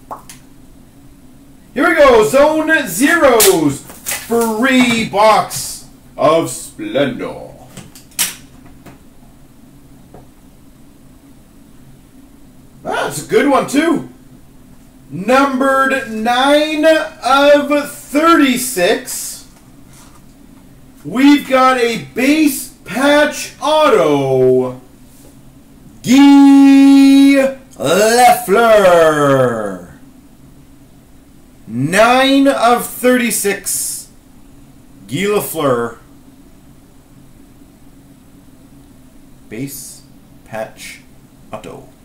Here we go. ZoneZero's free box of Splendor. That's a good one, too. Numbered 9 of 36. We've got a base patch auto. Guy Lafleur. 9 of 36. Guy Lafleur. Base patch auto.